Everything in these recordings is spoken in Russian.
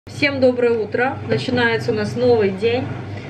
Всем доброе утро! Начинается у нас новый день.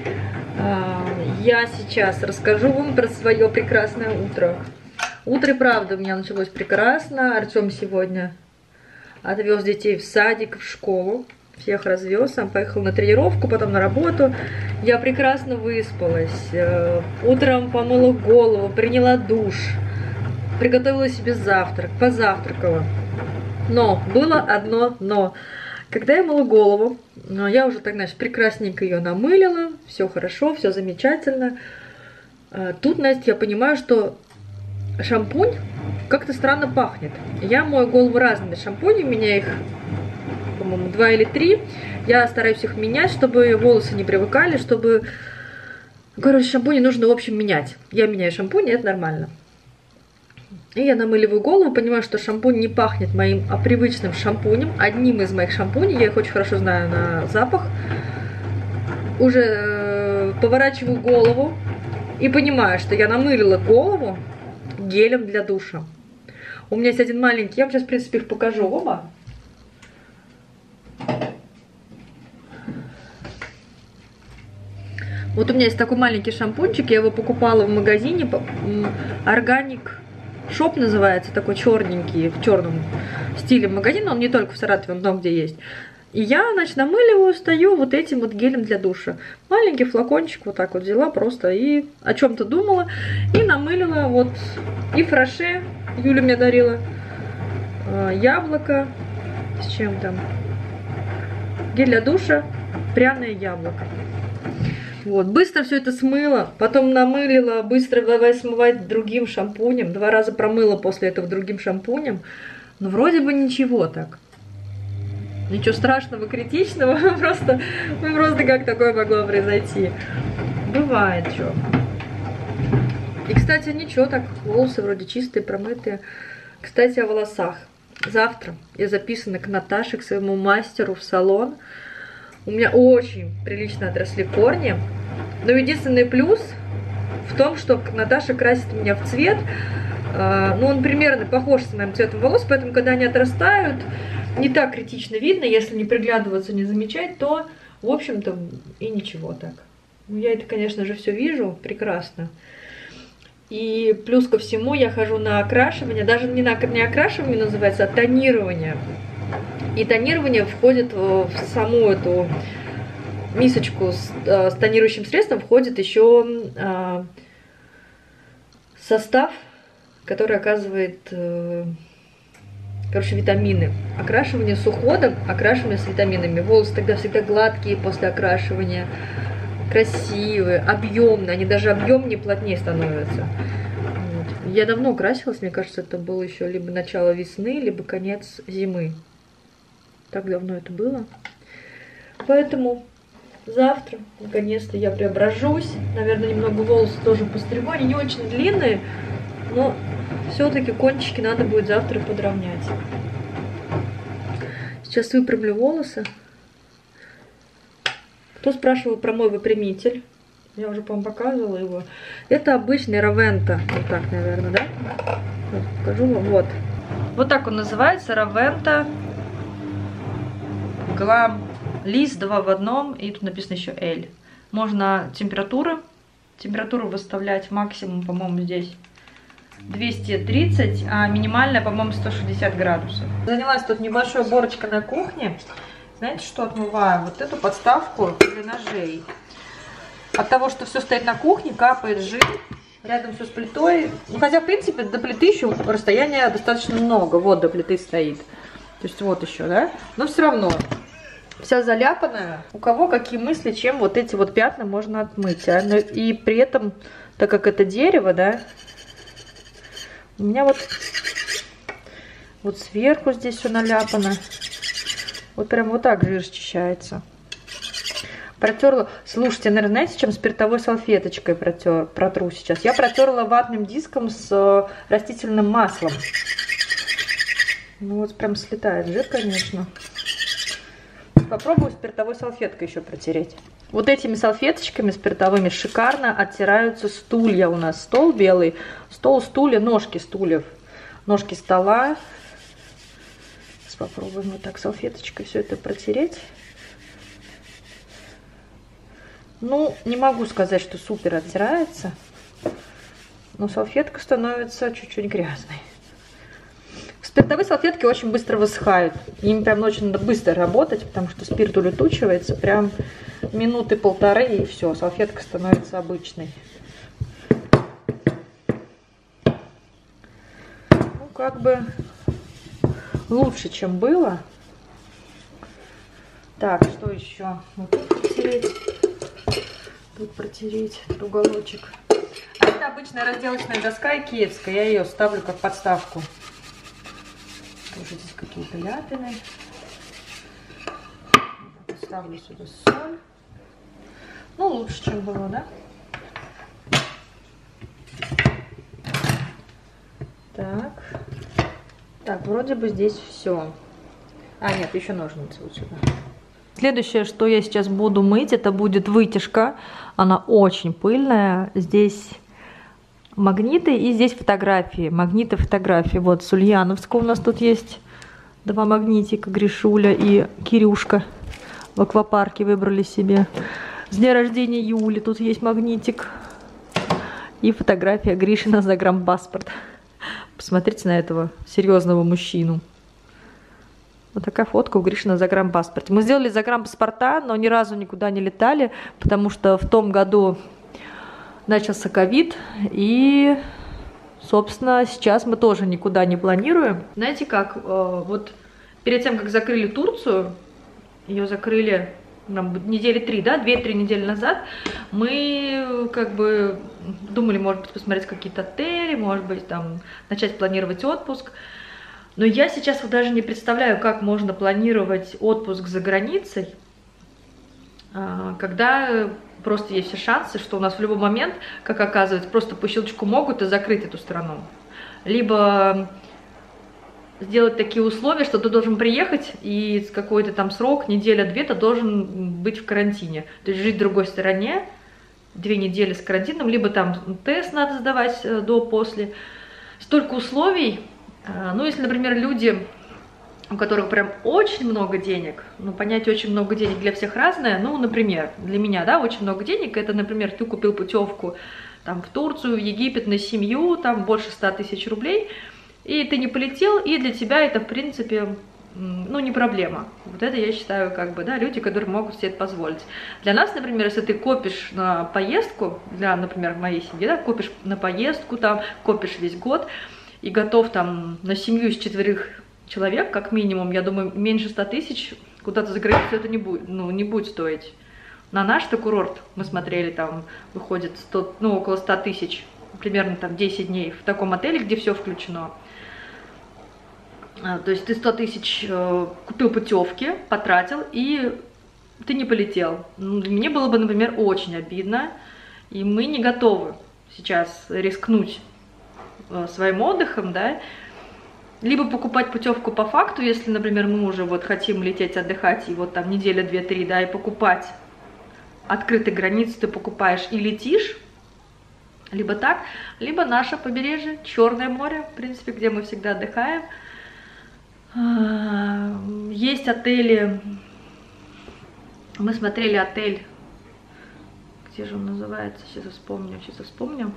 Я сейчас расскажу вам про свое прекрасное утро. Утро, правда, у меня началось прекрасно. Артем сегодня отвез детей в садик, в школу. Всех развез, сам поехал на тренировку, потом на работу. Я прекрасно выспалась. Утром помыла голову, приняла душ, приготовила себе завтрак, позавтракала. Но было одно но. Когда я мыла голову, я уже так, знаешь, прекрасненько ее намылила, все хорошо, все замечательно. Тут, Настя, я понимаю, что шампунь как-то странно пахнет. Я мою голову разными шампунями, у меня их, по-моему, 2 или 3. Я стараюсь их менять, чтобы волосы не привыкали, чтобы... Короче, шампуни нужно, в общем, менять. Я меняю шампунь, и это нормально. И я намыливаю голову, понимаю, что шампунь не пахнет моим привычным шампунем. Одним из моих шампуней, я их очень хорошо знаю на запах. Уже поворачиваю голову и понимаю, что я намылила голову гелем для душа. У меня есть один маленький, я вам сейчас, в принципе, их покажу оба. Вот у меня есть такой маленький шампунчик, я его покупала в магазине Organic Shop называется, такой черненький, в черном стиле магазин, он не только в Саратове, он много где есть. И я, значит, намыливаю, стою вот этим вот гелем для душа. Маленький флакончик вот так вот взяла просто и о чем-то думала. И намылила вот и фраше, Юля мне дарила, яблоко, с чем там, гель для душа, пряное яблоко. Вот, быстро все это смыла, потом намылила, быстро давай смывать другим шампунем. 2 раза промыла после этого другим шампунем. Но вроде бы ничего так. Ничего страшного, критичного. Просто как такое могло произойти. Бывает что. И, кстати, ничего так, волосы вроде чистые, промытые. Кстати, о волосах. Завтра я записана к Наташе, к своему мастеру в салон. У меня очень прилично отросли корни. Но единственный плюс в том, что Наташа красит меня в цвет. Ну, он примерно похож с моим цветом волос, поэтому, когда они отрастают, не так критично видно. Если не приглядываться, не замечать, то, в общем-то, и ничего так. Ну, я это, конечно же, все вижу прекрасно. И плюс ко всему я хожу на окрашивание. Даже не окрашивание называется, а тонирование. И тонирование входит в саму эту мисочку с тонирующим средством, входит еще состав, который оказывает, короче, витамины. Окрашивание с уходом, окрашивание с витаминами. Волосы тогда всегда гладкие после окрашивания, красивые, объемные. Они даже объемнее, плотнее становятся. Вот. Я давно красилась, мне кажется, это было еще либо начало весны, либо конец зимы. Так давно это было. Поэтому завтра, наконец-то, я преображусь. Наверное, немного волосы тоже постригу. Они не очень длинные, но все-таки кончики надо будет завтра подровнять. Сейчас выпрямлю волосы. Кто спрашивал про мой выпрямитель? Я уже, по-моему, показывала его. Это обычный Равента. Вот так, наверное, да? Вот, покажу вам. Вот. Вот так он называется. Равента. Глам лист 2 в 1, и тут написано еще L. Можно температуру выставлять максимум, по-моему, здесь 230, а минимальная, по-моему, 160 градусов. Занялась тут небольшой уборочкой на кухне. Знаете, что отмываю? Вот эту подставку для ножей. От того, что все стоит на кухне, капает жир. Рядом все с плитой. Ну, хотя, в принципе, до плиты еще расстояние достаточно много. Вот до плиты стоит. То есть вот еще, да? Но все равно вся заляпанная. У кого какие мысли, чем вот эти вот пятна можно отмыть. Но и при этом, так как это дерево, да, у меня вот сверху здесь все наляпано. Вот прям вот так жир счищается. Протерла. Слушайте, наверное, знаете, чем спиртовой салфеточкой протру сейчас? Я протерла ватным диском с растительным маслом. Ну вот прям слетает жир, конечно. Попробую спиртовой салфеткой еще протереть. Вот этими салфеточками спиртовыми шикарно оттираются стулья у нас. Стол белый, стол, стулья, ножки стульев, ножки стола. Сейчас попробуем вот так салфеточкой все это протереть. Ну, не могу сказать, что супер оттирается, но салфетка становится чуть-чуть грязной. Спиртовые салфетки очень быстро высыхают. Им прям очень надо быстро работать, потому что спирт улетучивается. Прям минуты полторы, и все, салфетка становится обычной. Ну, как бы лучше, чем было. Так, что еще? Вот тут протереть. Тут протереть этот уголочек. А это обычная разделочная доска икеевская. Я ее ставлю как подставку. Тоже здесь какие-то ляпины. Ставлю сюда соль. Ну, лучше, чем было, да? Так. Так, вроде бы здесь все. А, нет, еще ножницы вот сюда. Следующее, что я сейчас буду мыть, это будет вытяжка. Она очень пыльная. Здесь магниты и здесь фотографии. Магниты, фотографии. Вот с Ульяновского у нас тут есть 2 магнитика. Гришуля и Кирюшка в аквапарке выбрали себе. С дня рождения Юли тут есть магнитик. И фотография Гришина загранпаспорт. Посмотрите на этого серьезного мужчину. Вот такая фотка у Гришина загранпаспорте. Мы сделали загранпаспорта, но ни разу никуда не летали, потому что в том году начался ковид, и, собственно, сейчас мы тоже никуда не планируем. Знаете как, вот перед тем, как закрыли Турцию, ее закрыли недели 3, да, 2-3 недели назад, мы как бы думали, может быть, посмотреть какие-то отели, может быть, там, начать планировать отпуск. Но я сейчас вот даже не представляю, как можно планировать отпуск за границей, когда просто есть все шансы, что у нас в любой момент, как оказывается, просто по щелчку могут и закрыть эту страну. Либо сделать такие условия, что ты должен приехать и с какой-то там срок, неделя-две, ты должен быть в карантине. То есть жить в другой стране, 2 недели с карантином, либо там тест надо сдавать до-после. Столько условий. Ну, если, например, люди, у которых прям очень много денег, ну, понятие очень много денег для всех разное, ну, например, для меня, да, очень много денег, это, например, ты купил путевку там в Турцию, в Египет на семью, там больше 100 000 рублей, и ты не полетел, и для тебя это, в принципе, ну, не проблема. Вот это, я считаю, как бы, да, люди, которые могут себе это позволить. Для нас, например, если ты копишь на поездку, для, например, моей семьи, да, копишь на поездку, там, копишь весь год, и готов там на семью из 4 человек, как минимум, я думаю, меньше 100 000 куда-то за границу это не будет, ну, не будет стоить. На наш-то курорт мы смотрели, там выходит 100, ну, около 100 000, примерно там 10 дней в таком отеле, где все включено. То есть ты 100 000 купил путевки, потратил, и ты не полетел. Ну, мне было бы, например, очень обидно, и мы не готовы сейчас рискнуть своим отдыхом, да, либо покупать путевку по факту, если, например, мы уже вот хотим лететь отдыхать, и вот там неделя, 2-3, да, и покупать открытые границы, ты покупаешь и летишь, либо так, либо наше побережье, Черное море, в принципе, где мы всегда отдыхаем. Есть отели, мы смотрели отель, где же он называется, сейчас вспомню.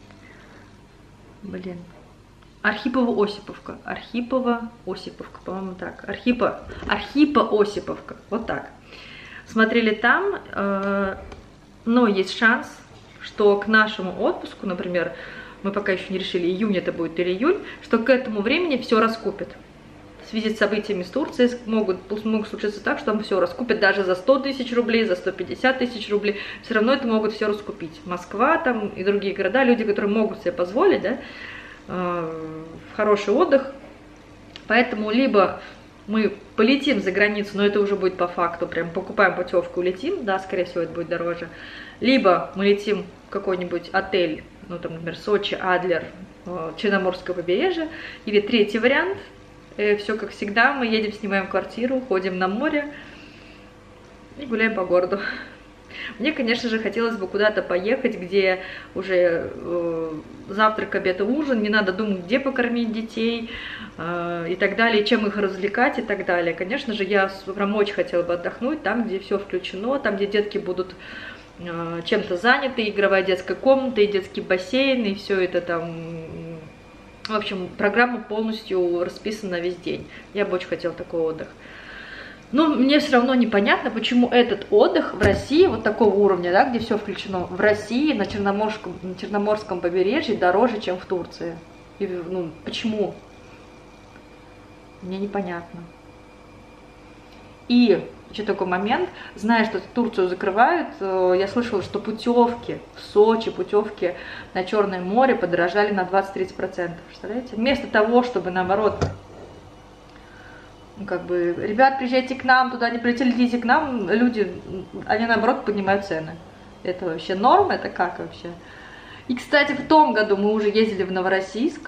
Блин. Архипова-Осиповка. Архипова-Осиповка, по-моему, так. Архипа-Осиповка. Вот так. Смотрели там, но есть шанс, что к нашему отпуску, например, мы пока еще не решили, июнь это будет или июль, что к этому времени все раскупят. В связи с событиями с Турцией могут случиться так, что там все раскупят даже за 100 000 рублей, за 150 000 рублей. Все равно это могут все раскупить. Москва там и другие города, люди, которые могут себе позволить, да, хороший отдых. Поэтому либо мы полетим за границу, но это уже будет по факту, прям покупаем путевку и летим, да, скорее всего это будет дороже. Либо мы летим в какой-нибудь отель, ну там, например, Сочи, Адлер, Черноморское побережье. Или третий вариант, все как всегда, мы едем, снимаем квартиру, ходим на море и гуляем по городу. Мне, конечно же, хотелось бы куда-то поехать, где уже завтрак, обед и ужин, не надо думать, где покормить детей и так далее, чем их развлекать и так далее. Конечно же, я прям очень хотела бы отдохнуть там, где все включено, там, где детки будут чем-то заняты, игровая детская комната, и детский бассейн, и все это там. В общем, программа полностью расписана весь день. Я бы очень хотела такой отдых. Но мне все равно непонятно, почему этот отдых в России, вот такого уровня, да, где все включено, в России на Черноморском побережье дороже, чем в Турции. И, ну, почему? Мне непонятно. И еще такой момент, зная, что Турцию закрывают, я слышала, что путевки в Сочи, путевки на Черное море подорожали на 20-30%. Представляете? Вместо того, чтобы наоборот, ну, как бы, ребят, приезжайте к нам, туда не прилетели, летите к нам, люди, они наоборот поднимают цены. Это вообще норма? Это как вообще? И, кстати, в том году мы уже ездили в Новороссийск,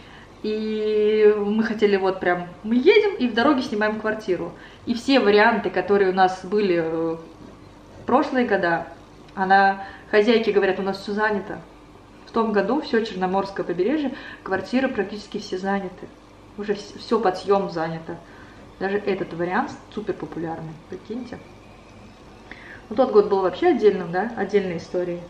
и мы хотели вот прям, мы едем и в дороге снимаем квартиру. И все варианты, которые у нас были в прошлые года, хозяйки говорят, у нас все занято. В том году все Черноморское побережье, квартиры практически все заняты. Уже все под съем занято. Даже этот вариант супер популярный, прикиньте. Ну, тот год был вообще отдельным, да, отдельной историей.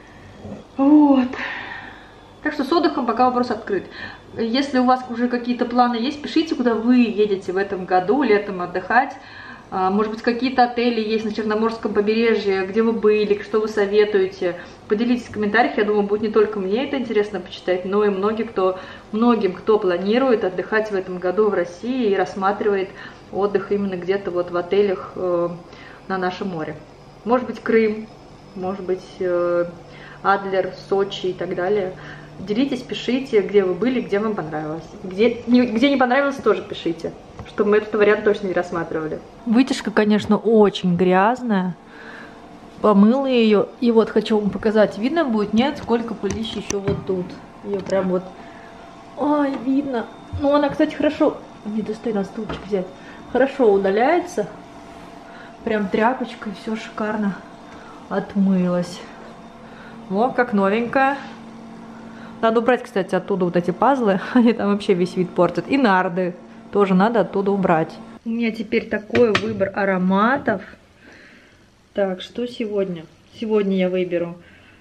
Вот. Так что с отдыхом пока вопрос открыт. Если у вас уже какие-то планы есть, пишите, куда вы едете в этом году, летом отдыхать. Может быть, какие-то отели есть на Черноморском побережье, где вы были, что вы советуете. Поделитесь в комментариях, я думаю, будет не только мне это интересно почитать, но и многим, кто планирует отдыхать в этом году в России и рассматривает отдых именно где-то вот в отелях на нашем море. Может быть, Крым, может быть, Адлер, Сочи и так далее. Делитесь, пишите, где вы были, где вам понравилось. Где не понравилось, тоже пишите, чтобы мы этот вариант точно не рассматривали. Вытяжка, конечно, очень грязная. Помыла ее. И вот хочу вам показать. Видно будет? Нет, сколько пылища еще вот тут. Ее прям вот... Ой, видно. Ну, она, кстати, хорошо... Не достой на стульчик взять. Хорошо удаляется. Прям тряпочкой, все шикарно отмылось. Вот, как новенькая. Надо убрать, кстати, оттуда вот эти пазлы. Они там вообще весь вид портят. И нарды тоже надо оттуда убрать. У меня теперь такой выбор ароматов. Так, что сегодня? Сегодня я выберу.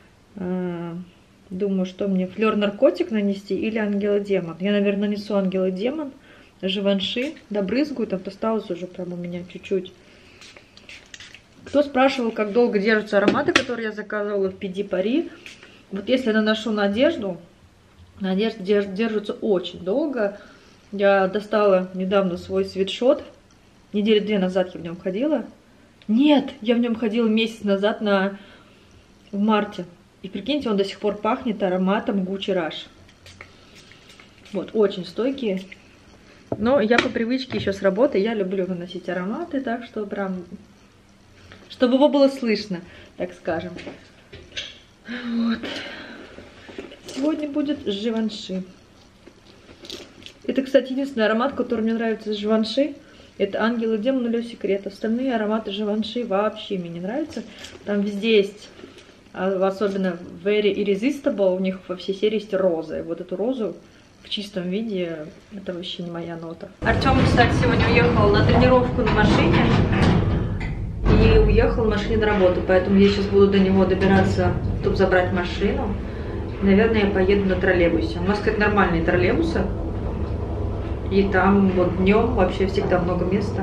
Думаю, что мне флёр наркотик нанести или ангел и демон. Я, наверное, нанесу ангел и демон. Живанши. Добрызгаю. Там осталось уже прям у меня чуть-чуть. Кто спрашивал, как долго держатся ароматы, которые я заказывала в Пиди Пари. Вот если я наношу на одежду держится очень долго. Я достала недавно свой свитшот. Недели 2 назад я в нем ходила. Нет, я в нем ходила месяц назад в марте. И прикиньте, он до сих пор пахнет ароматом Gucci Rush. Вот, очень стойкие. Но я по привычке еще с работы, я люблю наносить ароматы, так что прям... Чтобы его было слышно, так скажем. Вот. Сегодня будет Живанши. Это, кстати, единственный аромат, который мне нравится из Живанши. Это ангел и демон или секрет. Остальные ароматы Живанши вообще мне не нравятся. Там везде есть, особенно Very Irresistible, у них во всей серии есть розы. Вот эту розу в чистом виде, это вообще не моя нота. Артем, кстати, сегодня уехал на тренировку на машине. И уехал на машине на работу, поэтому я сейчас буду до него добираться, чтобы забрать машину. Наверное, я поеду на троллейбусе. У нас, кстати, нормальные троллейбусы. И там вот днем вообще всегда много места.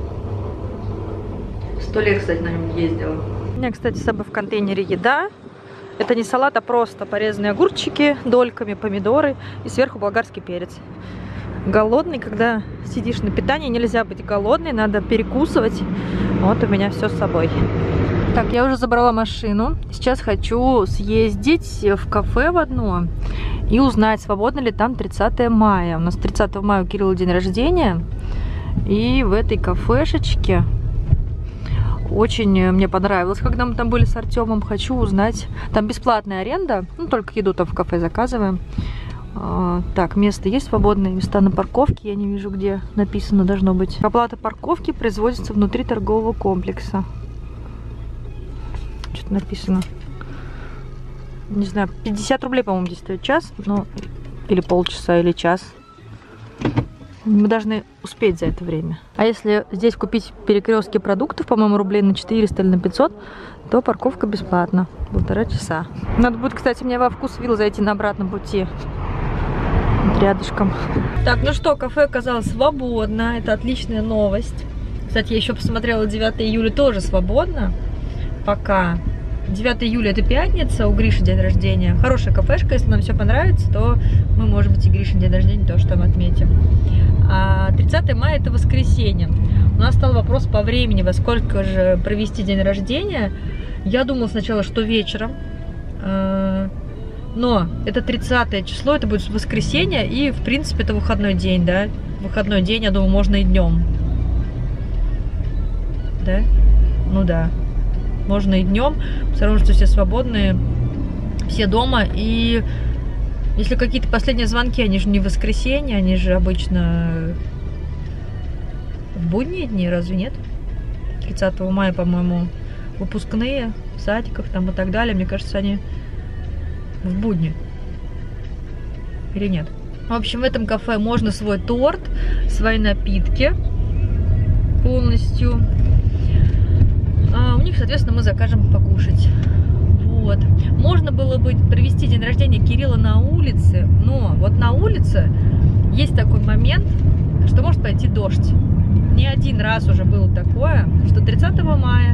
100 лет, кстати, на нем ездила. У меня, кстати, с собой в контейнере еда. Это не салат, а просто порезанные огурчики дольками, помидоры и сверху болгарский перец. Голодный, когда сидишь на питании, нельзя быть голодной, надо перекусывать. Вот у меня все с собой. Так, я уже забрала машину. Сейчас хочу съездить в кафе в одно и узнать, свободно ли там 30 мая. У нас 30 мая у Кирилла день рождения. И в этой кафешечке очень мне понравилось, когда мы там были с Артемом. Хочу узнать. Там бесплатная аренда. Ну, только еду там в кафе заказываем. Так, место есть свободные, места на парковке, я не вижу, где написано должно быть. Оплата парковки производится внутри торгового комплекса. Что-то написано. Не знаю, 50 рублей, по-моему, здесь стоит час, ну, или полчаса, или час. Мы должны успеть за это время. А если здесь купить в перекрестке продуктов, по-моему, рублей на 400 или на 500, то парковка бесплатна. 1,5 часа. Надо будет, кстати, мне во Вкусвилл зайти на обратном пути. Вот рядышком. Так, ну что, кафе оказалось свободно. Это отличная новость. Кстати, я еще посмотрела, 9 июля тоже свободно. Пока. 9 июля это пятница, у Гриши день рождения. Хорошая кафешка, если нам все понравится, то мы, может быть, и Гришин день рождения тоже там отметим. А 30 мая это воскресенье. У нас стал вопрос по времени, во сколько же провести день рождения. Я думала сначала, что вечером, но это 30 число, это будет воскресенье, и, в принципе, это выходной день, да? Выходной день, я думаю, можно и днем. Да? Ну да. Можно и днем, потому что все свободные, все дома. И если какие-то последние звонки, они же не в воскресенье, они же обычно в будние дни, разве нет? 30 мая, по-моему, выпускные в садиках там и так далее. Мне кажется, они в будни. Или нет? В общем, в этом кафе можно свой торт, свои напитки полностью. У них, соответственно, мы закажем покушать. Вот. Можно было бы провести день рождения Кирилла на улице, но вот на улице есть такой момент, что может пойти дождь. Не один раз уже было такое, что 30 мая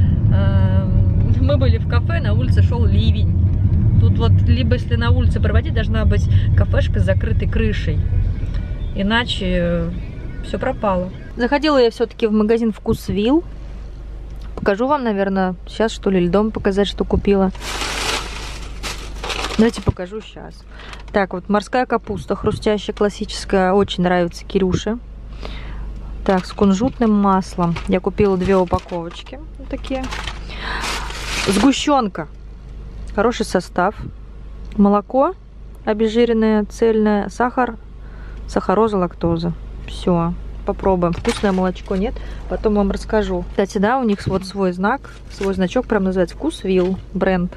мы были в кафе, на улице шел ливень. Тут вот, либо если на улице проводить, должна быть кафешка с закрытой крышей. Иначе все пропало. Заходила я все-таки в магазин Вкусвилл. Покажу вам, наверное, сейчас, что ли, или дома показать, что купила. Давайте покажу сейчас. Так, вот морская капуста хрустящая, классическая, очень нравится Кирюше. Так, с кунжутным маслом. Я купила 2 упаковочки. Вот такие. Сгущенка. Хороший состав. Молоко обезжиренное, цельное. Сахар, сахароза, лактоза. Все. Попробуем. Вкусное молочко, нет? Потом вам расскажу. Кстати, да, у них вот свой знак, свой значок, прям называется Вкусвилл бренд.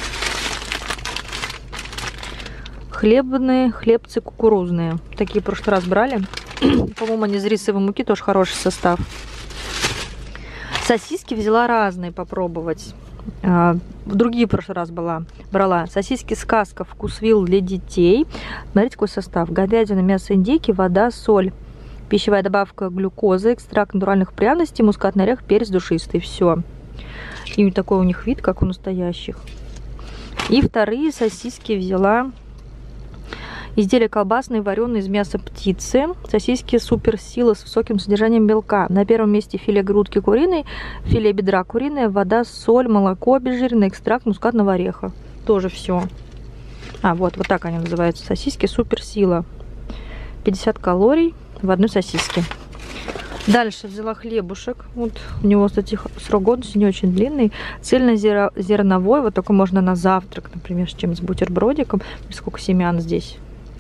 Хлебные, хлебцы кукурузные. Такие в прошлый раз брали. По-моему, они из рисовой муки, тоже хороший состав. Сосиски взяла разные попробовать. Другие в прошлый раз брала. Сосиски сказка Вкусвилл для детей. Смотрите, какой состав. Говядина, мясо индейки, вода, соль. Пищевая добавка глюкоза, экстракт натуральных пряностей, мускатный орех, перец душистый. Все. И такой у них вид, как у настоящих. И вторые сосиски взяла. Изделия колбасные, вареные из мяса птицы. Сосиски суперсила с высоким содержанием белка. На первом месте филе грудки куриной, филе бедра куриное, вода, соль, молоко обезжиренное, экстракт мускатного ореха. Тоже все. Вот так они называются. Сосиски суперсила. 50 калорий в одной сосиске. Дальше взяла хлебушек. Вот у него, кстати, срок годности не очень длинный. Цельнозерновой. Вот такой можно на завтрак, например, с чем-то, с бутербродиком. Сколько семян здесь.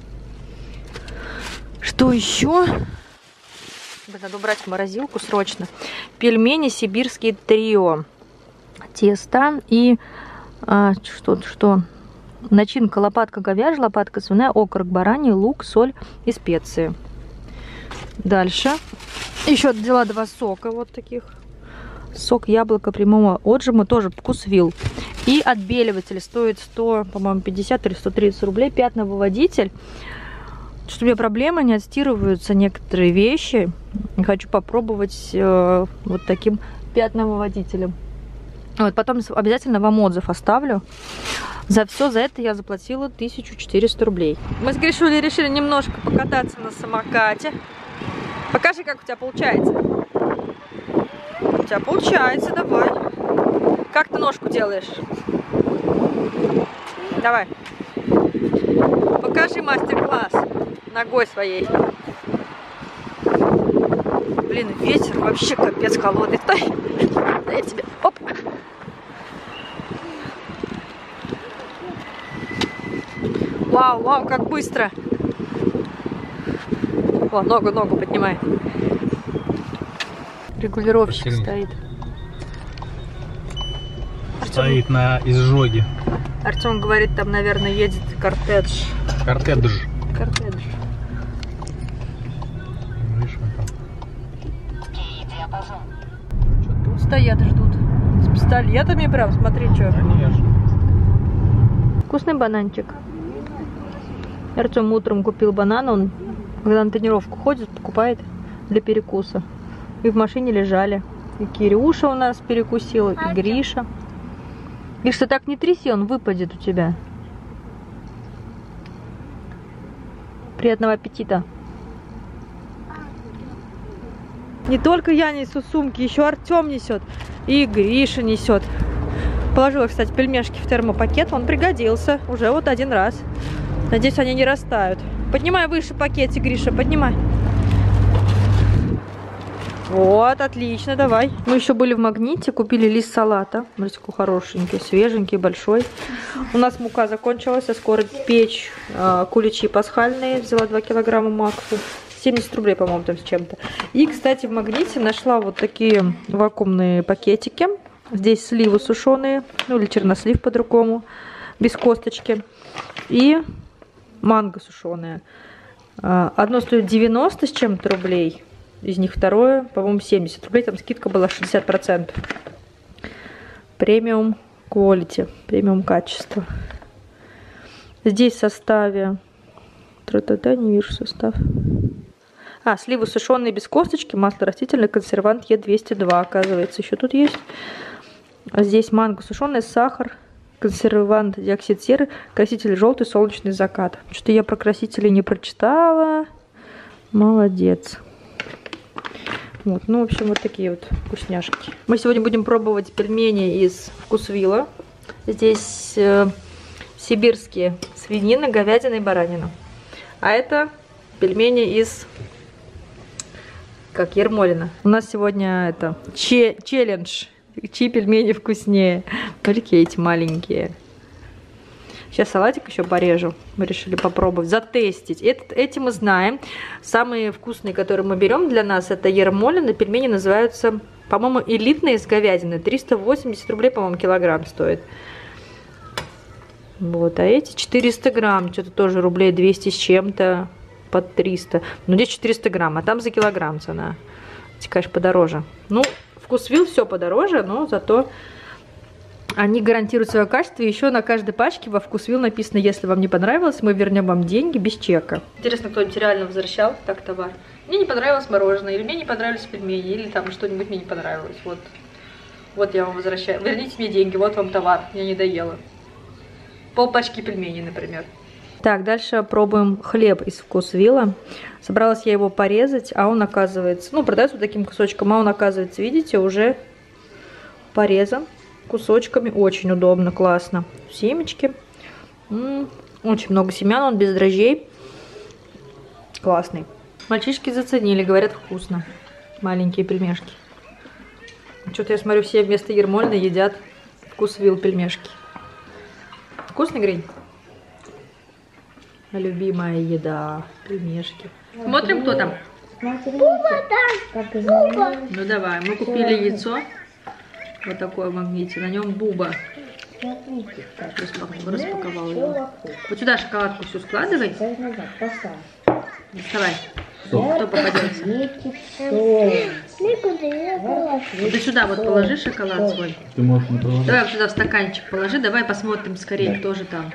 Что еще? Надо убрать в морозилку срочно. Пельмени сибирские трио. Тесто и что? Начинка: лопатка говяжья, лопатка свиная, окорок бараний, лук, соль и специи. Дальше. Еще взяла 2 сока вот таких. Сок яблоко прямого отжима, тоже Вкусвилл. И отбеливатель стоит 100, по-моему, 50 или 130 рублей. Пятновыводитель. Что у меня проблема, не отстирываются некоторые вещи. Хочу попробовать вот таким пятновыводителем. Вот, потом обязательно вам отзыв оставлю. За все за это я заплатила 1400 рублей. Мы с Гришулей решили немножко покататься на самокате. Покажи, как у тебя получается. У тебя получается, давай. Как ты ножку делаешь? Давай. Покажи мастер-класс ногой своей. Блин, ветер вообще капец холодный. Стой. Да я тебе. Оп. Вау, вау, как быстро. О, ногу поднимай. Регулировщик стоит. Стоит на изжоге. Артем говорит, там, наверное, едет кортедж. Кортедж. стоят и ждут. С пистолетами прям, смотри, что. Конечно. Вкусный бананчик. Артем утром купил банан, он когда на тренировку ходит, покупает для перекуса. И в машине лежали. И Кирюша у нас перекусил, и Гриша. Гриша, так не тряси, он выпадет у тебя. Приятного аппетита. Не только я несу сумки, еще Артем несет. И Гриша несет. Положила, кстати, пельмешки в термопакет. Он пригодился уже вот один раз. Надеюсь, они не растают. Поднимай выше пакетик, Гриша, поднимай. Вот, отлично, давай. Мы еще были в Магните, купили лист салата. Смотрите, какой хорошенький, свеженький, большой. У нас мука закончилась, а скоро печь куличи пасхальные. Взяла 2 килограмма макфу. 70 рублей, по-моему, там с чем-то. И, кстати, в Магните нашла вот такие вакуумные пакетики. Здесь сливы сушеные, ну или чернослив по-другому, без косточки. И манго сушеное. Одно стоит 90 с чем-то рублей. Из них второе, по-моему, 70 рублей. Там скидка была 60%. Премиум quality, премиум качество. Здесь в составе... не вижу состав. Сливы сушеные без косточки, масло растительное, консервант Е202, оказывается, еще тут есть. А здесь манго сушеное, сахар, консервант диоксид серы, краситель желтый, солнечный закат. Что-то я про красители не прочитала. Молодец. Вот, ну, в общем, вот такие вот вкусняшки. Мы сегодня будем пробовать пельмени из Вкусвилла. Здесь сибирские свинина, говядина и баранина. А это пельмени из Ермолино. У нас сегодня это челлендж. Чьи пельмени вкуснее. Смотрите, эти маленькие. Сейчас салатик еще порежу. Мы решили попробовать, затестить. Эти мы знаем. Самые вкусные, которые мы берем для нас, это Ермолино. Пельмени называются, по-моему, элитные с говядины. 380 рублей, по-моему, килограмм стоит. Вот, а эти 400 грамм. Что-то тоже рублей 200 с чем-то. Под 300. Ну, здесь 400 грамм, а там за килограмм цена. Эти, конечно, подороже. Ну, Вкусвилл все подороже, но зато... Они гарантируют свое качество. И еще на каждой пачке во Вкусвилл написано: если вам не понравилось, мы вернем вам деньги без чека. Интересно, кто-нибудь реально возвращал так товар? Мне не понравилось мороженое, или мне не понравились пельмени, или там что-нибудь мне не понравилось. Вот я вам возвращаю. Верните мне деньги, вот вам товар, я не доела. Полпачки пельменей, например. Так, дальше пробуем хлеб из Вкусвилла. Собралась я его порезать, а он оказывается... Ну, продается вот таким кусочком, а он оказывается, видите, уже порезан кусочками. Очень удобно, классно. Семечки. Очень много семян, он без дрожжей. Классный. Мальчишки заценили, говорят, вкусно. Маленькие пельмешки. Что-то я смотрю, все вместо Ермолино едят Вкусвилл пельмешки. Вкусный, Гринь? Любимая еда. Пельмешки. Смотрим, кто там. Ну давай, мы купили яйцо. Вот такое в Магните. На нем Буба. Распаковал его. Вот сюда шоколадку всю складывай. Доставай. Кто попадется? Ты сюда вот положи шоколад свой. Ты можешь не положить. Давай вот сюда в стаканчик положи. Давай посмотрим скорее, кто же там.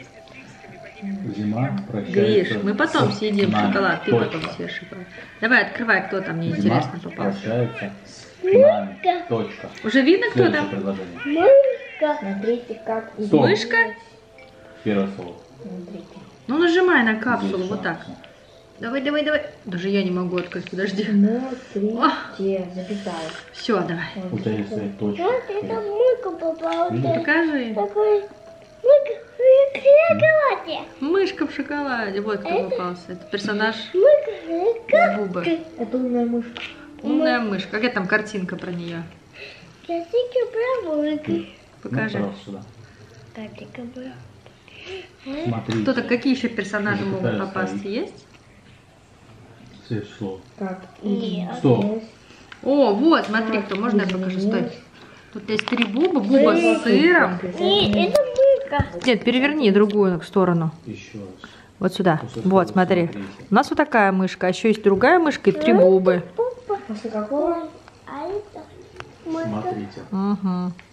Зима, Гриш, мы потом съедим шоколад. Ты потом съешь шоколад. Давай, открывай, кто там, мне интересно попался. Прощается с нами. Точка. Уже видно, кто там? Мышка. Смотрите, как... Мышка? Первое слово. Ну, нажимай на капсулу, вот так. Давай, давай, давай. Даже я не могу открыть, подожди. Смотрите, записала. Все, давай. У тебя есть своя точка. Вот это мышка попалась. Покажи. Такой... Мышка в шоколаде. Мышка в шоколаде. Вот кто попался. Это персонаж Мышка. Буба. Это умная мышка. Умная мышка. Какая там картинка про нее? Картинка про мышки. Покажи. Ну, сюда. Картинка про... Смотри. Кто-то, какие еще персонажи Ты могут пытаешься попасться? ставить. Есть? Следующее слово. Как? Нет. Стоп. О, вот, смотри, кто. Можно я покажу? Стой. Тут есть 3 Буба. Буба с сыром. Не, это мышка. Нет, переверни другую сторону. Еще раз. Вот сюда. После Вот, слова смотри. смотрите. У нас вот такая мышка. А еще есть другая мышка и 3 Бубы. После какого? Смотрите. Угу.